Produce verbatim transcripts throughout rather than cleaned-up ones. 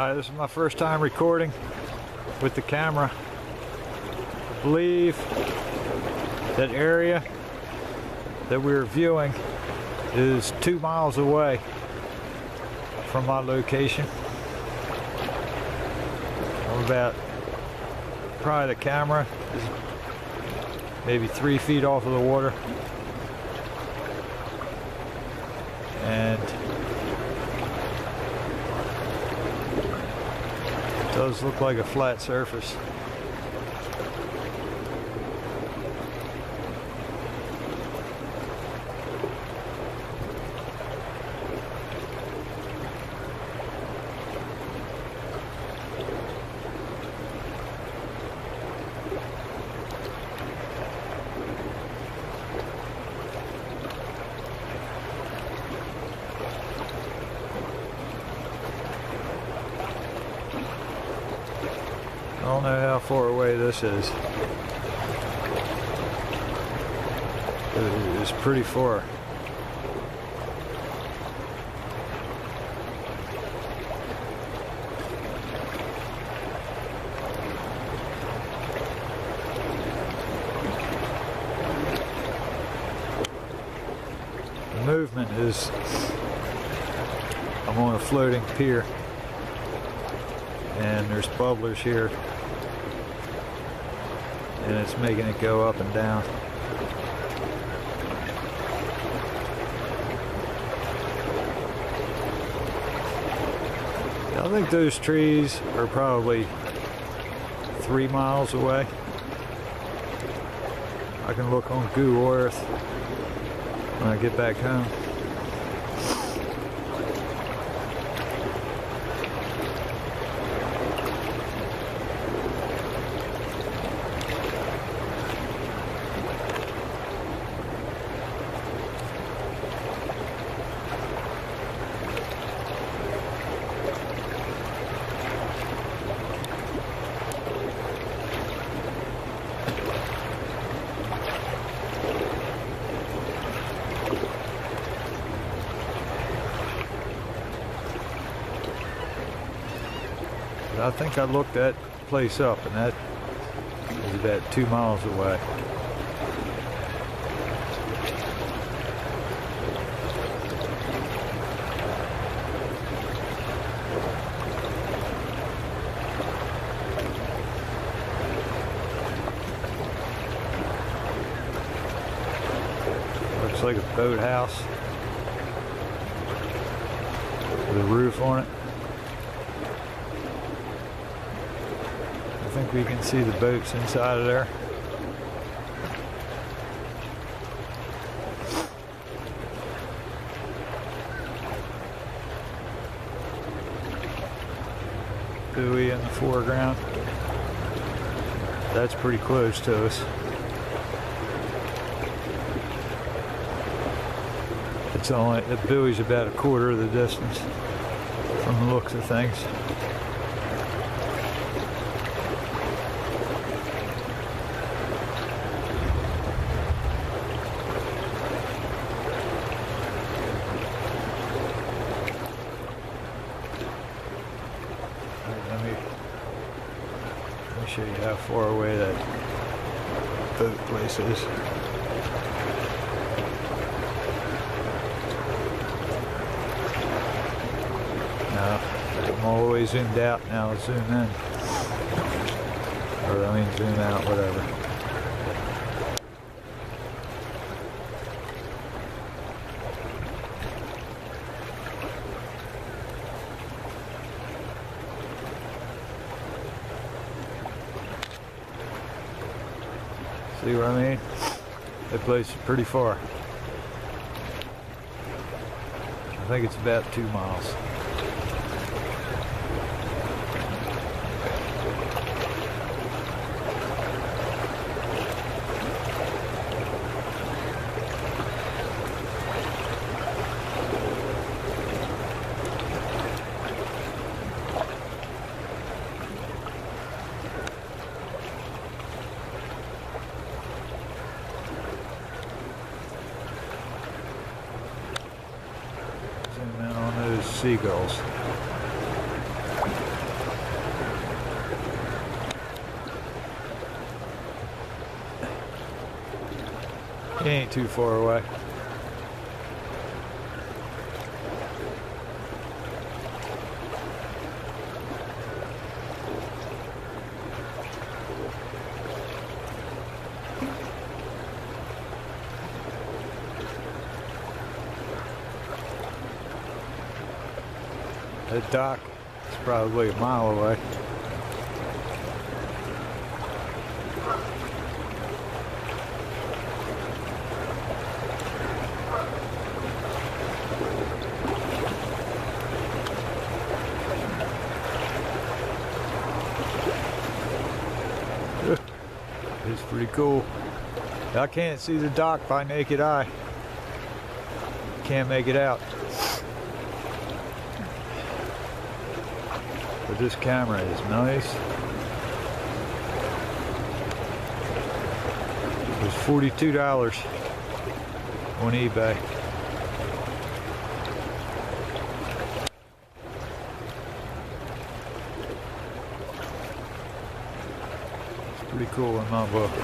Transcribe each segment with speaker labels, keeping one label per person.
Speaker 1: Hi, this is my first time recording with the camera. I believe that area that we're viewing is two miles away from my location. I'm about, probably the camera is maybe three feet off of the water. And it does look like a flat surface. I don't know how far away this is. It's pretty far. The movement is, I'm on a floating pier and there's bubblers here. And it's making it go up and down. I think those trees are probably three miles away. I can look on Google Earth when I get back home. I think I looked that place up, and that is about two miles away. Looks like a boathouse with a roof on it. I think we can see the boats inside of there. Buoy in the foreground. That's pretty close to us. It's only, the buoy's about a quarter of the distance from the looks of things. Let me, let me show you how far away that boat place is. Now, I'm always zoomed out, now I'll zoom in. Or I mean zoom out, whatever. See what I mean? That place is pretty far. I think it's about two miles. Zoom in on those seagulls. He ain't too far away. The dock is probably a mile away. It's pretty cool. I can't see the dock by naked eye. Can't make it out. But this camera is nice. It was forty-two dollars on eBay. It's pretty cool in my book.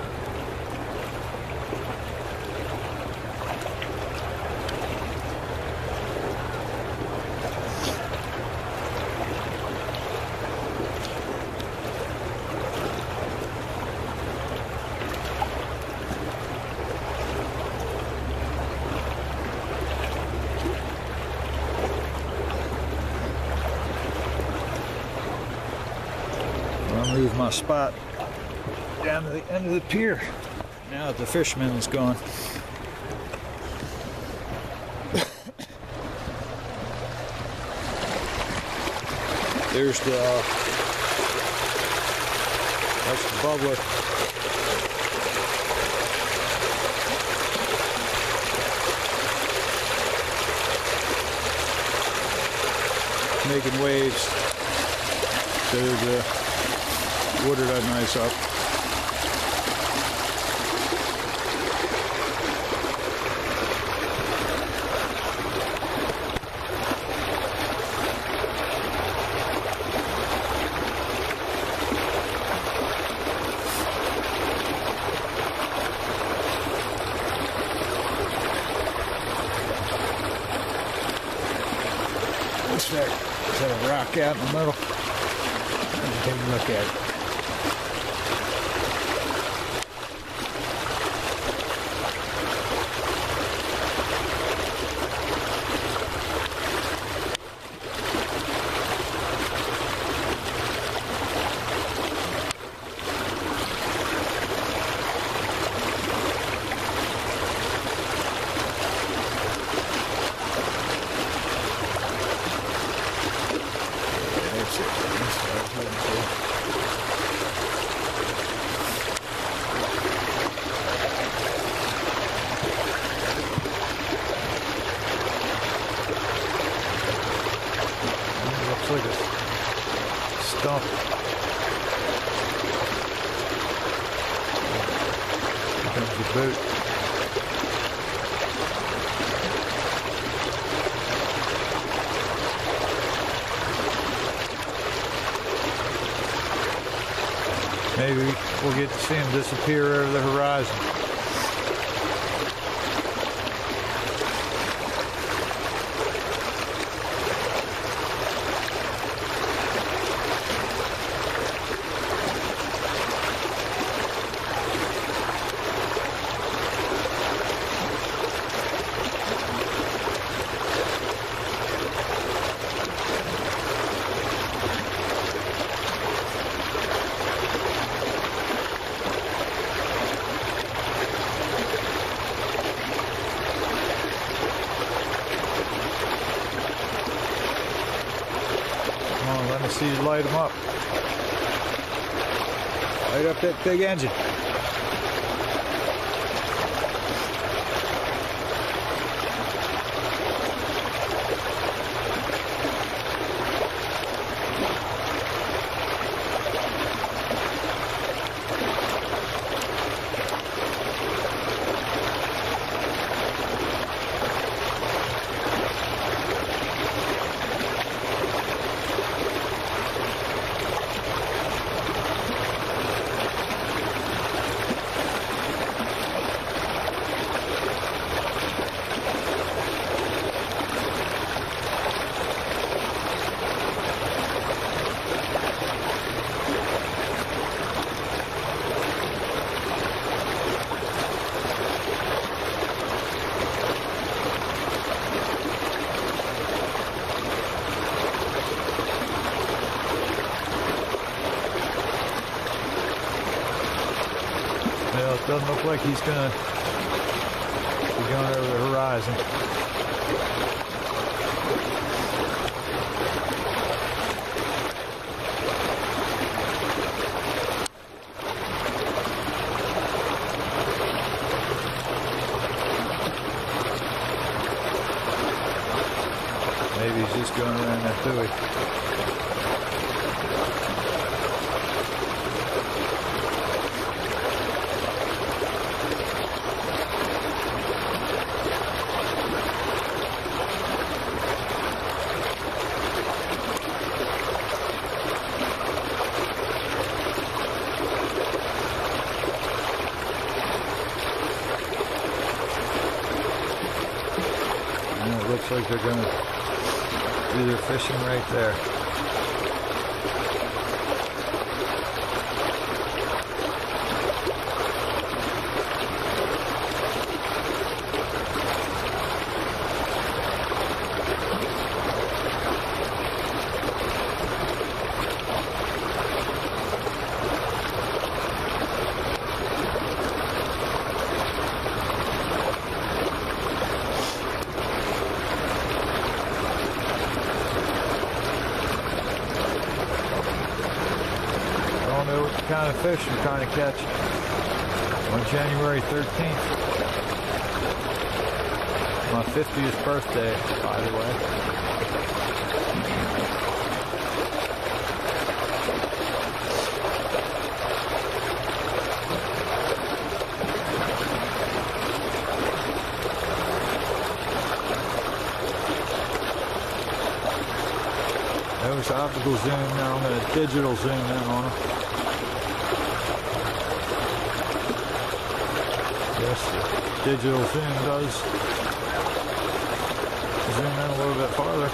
Speaker 1: I'll move my spot down to the end of the pier now that the fisherman's gone. There's the uh, that's the bubbler. Making waves. There's the water that nice up. What's that? Is that a rock out in the middle? Let's take a look at it. Looks like a stump. Here comes the boat. Maybe we'll get to see him disappear over the horizon. Let me see you light them up. Light up that big engine. Well, it doesn't look like he's gonna be going over the horizon. Maybe he's just going around that buoy. And it looks like they're going to do their fishing right there. What kind of fish you're trying to catch on January thirteenth. My fiftieth birthday, by the way. That was optical zoom. Now I'm going to digital zoom in on them. Yes, digital zoom does zoom in a little bit farther.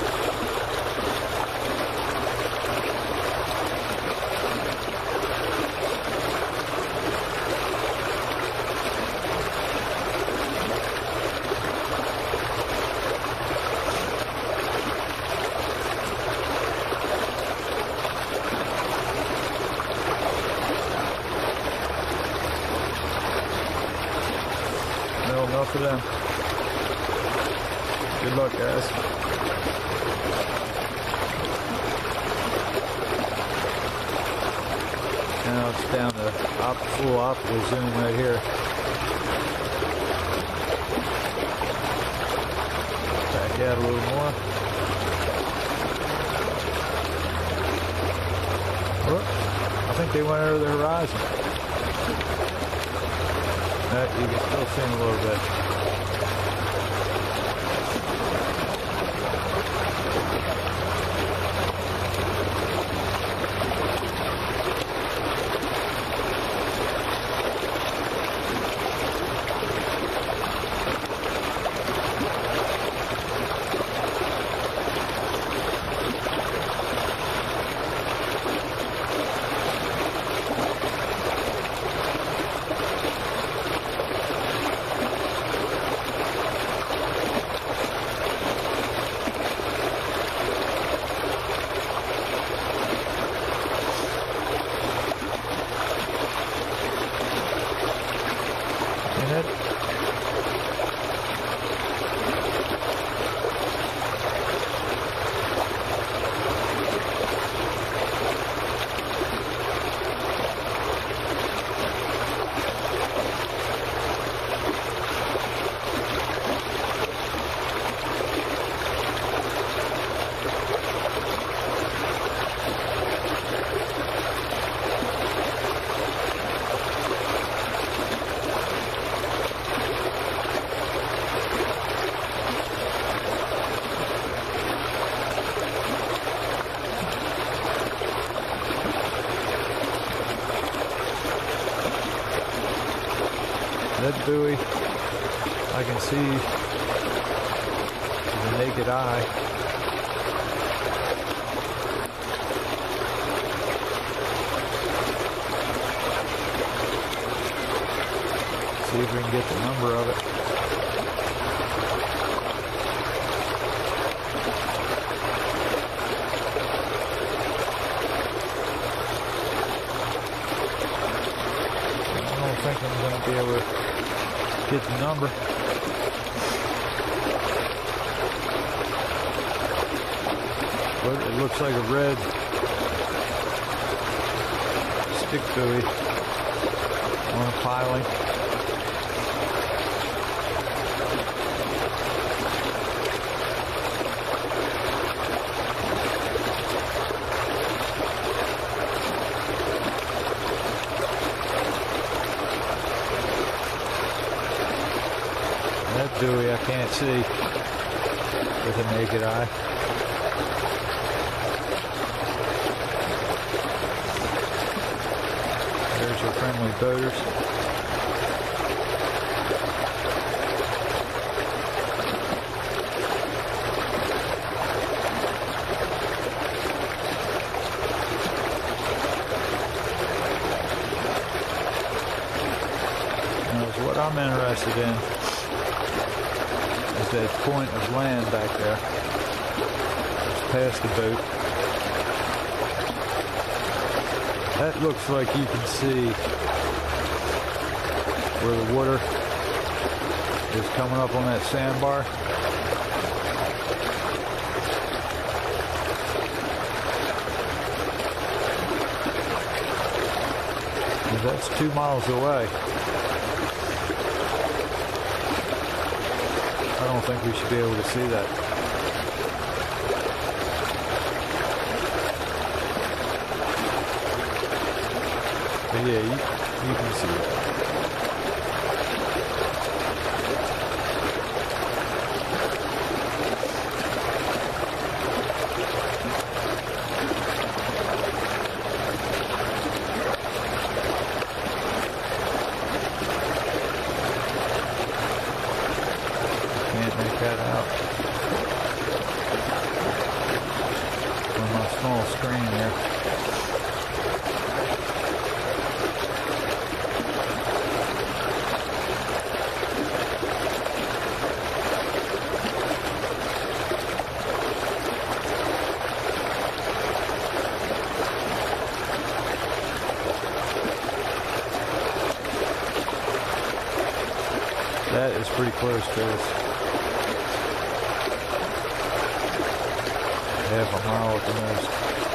Speaker 1: Enough of them. Good luck, guys. Now it's down to op full optical zoom right here. Back out a little more. Oh, I think they went over the horizon. That you can still see them a little bit. That buoy, I can see with the naked eye. See if we can get the number of it. don't think I'm going to be able to get the number. But it looks like a red stick buoy on a piling. That buoy I can't see with a naked eye. There's our friendly boaters. Now, what I'm interested in is that point of land back there, just past the boat. That looks like you can see where the water is coming up on that sandbar. And that's two miles away. I don't think we should be able to see that. But yeah, you, you can see it. Can't make that out on my small screen there. That is pretty close to us. Half a mile at the most.